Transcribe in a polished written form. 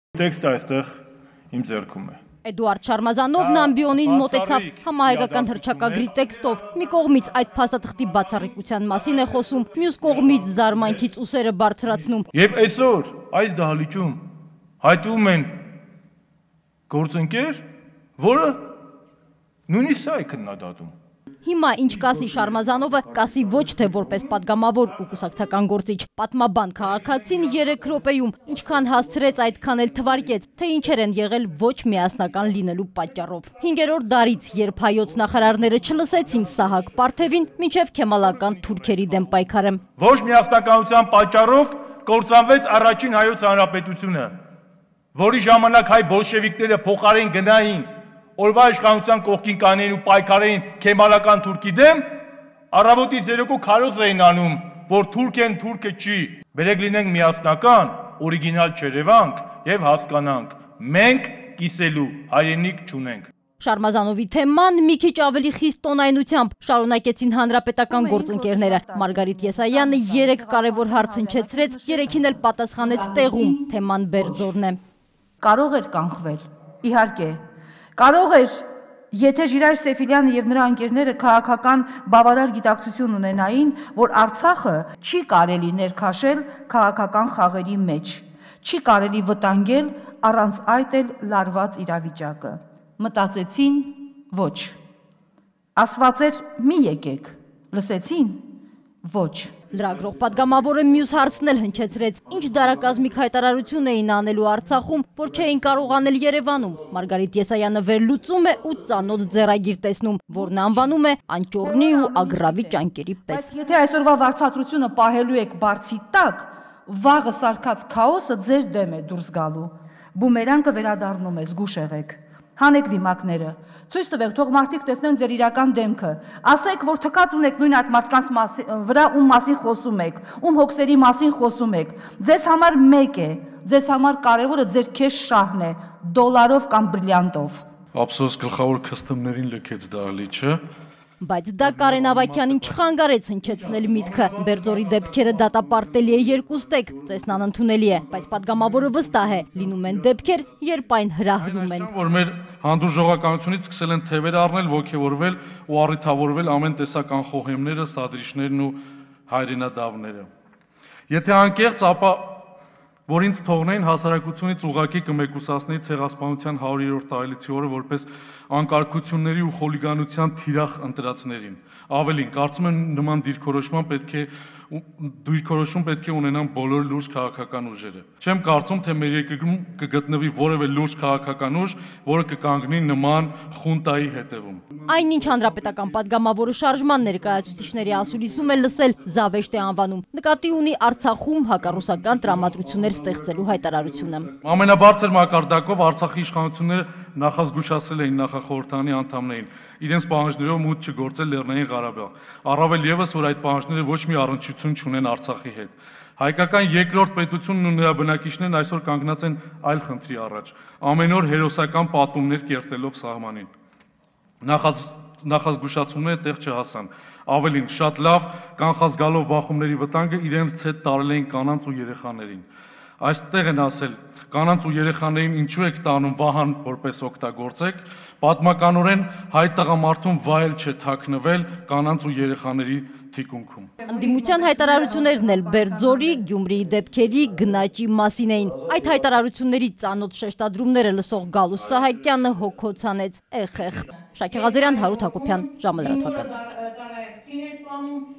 Տեքստը այստեղ իմ ձեռքում է։ Էդուարդ Շարմազանովն ամբիոնին մոտեցավ համահայկական հռչակագրի տեքստով։ Մի կողմից այդ փաստաթղթի բացառիկության մասին է խոսում, մյուս կողմից զարմանքից ուսերը բարձրացնում։ Եվ այսօր այս դահլիճում հայտնվում են գործընկեր, որը նույնիսկ սա է քննադատում։ Հիմա ինչ կասի Շարմազանովը, կասի ոչ թե որպես падգամավոր ու կուսակցական գործիչ։ Պատմաբան քաղաքացին 3 րոպեում ինչքան հասցրեց, այդքան էլ թվարկեց, թե ինչեր են եղել ոչ միասնական լինելու պատճառով։ 5-րդ դարից, երբ հայոց նախարարները չլսեցին Սահակ Պարթևին, մինչև քեմալական թուրքերի դեմ պայքարը։ Ոչ միասնականության պատճառով կործանվեց առաջին հայոց հանրապետությունը, որի ժամանակ հայ բոլշևիկները փոխարեն գնային օրվա իշխանության կողքին կանեին ու պայքարեին քեմալական թուրքի դեմ, առավոտից երեկո քարոզ էին անում, որ թուրքեն թուրքը չի։ Բերեք լինենք միասնական, օրիգինալ չերևանք եւ հասկանանք, մենք կիսելու հայրենիք չունենք։ Շարմազանովի թեման մի քիչ ավելի խիստ տոնայնությամբ շարունակեցին հանրապետական գործընկերները։ Մարգարիտ Եսայանը 3 կարևոր հարց հնչեցրեց, 3-ին էլ պատասխանեց տեղում, թեման Բերձորն է։ Կարող էր կանխվել, իհարկե։ Կարող էր, եթե Ժիրայր Սեֆիլյանը եւ նրա ընկերները քաղաքական բավարար գիտակցություն ունենային, որ Արցախը չի կարելի ներքաշել քաղաքական խաղերի մեջ, չի կարելի վտանգել առանց այդ էլ լարված իրավիճակը։ Մտածեցին, ոչ։ Ասված էր՝ մի եկեք, լսեցին, ոչ։ Լրագրող падգամավորը մյուս հարցն էլ հնչեցրեց, ինչ դարակազմիկ հայտարարություն էին անելու Արցախում, որ չէին կարող անել Երևանում։ Մարգարիտ Եսայանը վերլուծում է ու ծանոթ ձեռագիր տեսնում, որն անվանում է անճոռնի ու ագրավի ճանկերի պես։ Բայց եթե այսօրվա վարձատրությունը պահելու եք բարձի տակ, վաղը սարքած քաոսը ձեր դեմ է դուրս գալու։ Բումերանգը վերադառնում է, զգուշ եղեք։ Հանեք դիմակները, ցույց տվեք, թող մարդիկ տեսնեն ձեր իրական դեմքը, ասեք, որ թքած ունեք նույն այդ մարդկանց վրա, ում մասին խոսում եք, ում հոգսերի մասին խոսում եք, ձեզ համար մեկ է, ձեզ համար կարևորը ձեր քեշ շահն է, դոլարով կամ բրիլյանտով։ Ափսոս գլխավոր քստումներին լքեց դահլիճը։ Բայց դա Կարեն Ավագյանին չխանգարեց հնչեցնել միտքը։ Բերձորի դեպքերը դատապարտելի է երկուստեք, ծեսն անընդունելի է, բայց падգամավորը վստահ է, լինում են դեպքեր, երբ այն հրահրում են։ Որ մեր հանդուրժողականությունից սկսել են թևեր առնել, ոգևորվել ու առիթավորվել ամեն տեսակ անխոհեմները, սադրիչներն ու հայրենադավները։ Եթե անկեղծ, ապա որ ինձ թողնեին հասարակությունից ուղղակի կմեկուսացնեի ցեղասպանության 100-րդ տարելիցի օրը որպես անկարգությունների ու խոլիգանության թիրախ ընտրածներին։ Ավելին, կարծում եմ նման դիրքորոշում պետք է ունենան բոլոր լուրջ քաղաքական ուժերը։ Չեմ կարծում, թե մեր երկրում կգտնվի որևէ լուրջ քաղաքական ուժ, որը կկանգնի նման խունտայի հետևում։ Այնինչ հանրապետական падգամավորը շարժման ներկայացուցիչների ասուլիսում է լսել զավեշտ է անվանում, նկատի ունի Արցախում հակառուսական տրամադրություններ ստեղծելու հայտարարությունը։ Ամենաբարձր մակարդակով Արցախի իշխանությունները նախազգուշացրել էին նախախորհրդանի անդամներին իրենց պահանջներով մուտք չգործել Լեռնային Ղարաբաղ։ Առավել ևս, որ այդ պահանջները ոչ մի առնչություն չունեն Արցախի հետ։ Հայկական երկրորդ պետությունն ու նրա բնակիչներն այսօր կանգնած են այլ խնդրի առաջ, ամեն օր հերոսական պատումներ կերտելով սահմանին։ Նախազգուշացումները տեղ չհասան։ Ավելին, շատ լավ կանխազգալով բախումների վտանգը իրենց հետ տարել էին կանանց ու երեխաներին։ Այստեղ են ասել, կանանց ու երեխաներին ինչու եք տանում վահան որպես օգտագործեք, պատմականորեն հայ տղամարդուն վայել չէ թաքնվել կանանց ու երեխաների թիկունքում։ Ընդդիմության հայտարարություններն էլ Բերձորի, Գյումրիի դեպքերի, գնաճի մասին էին։ Այդ հայտարարությունների ծանոթ շեշտադրումները լսող Գալուստ Սահակյանը հոգոց հանեց, էխ։ Շաքե Ղազարյան, Հարութ Հակոբյան, ժամը լրատվական։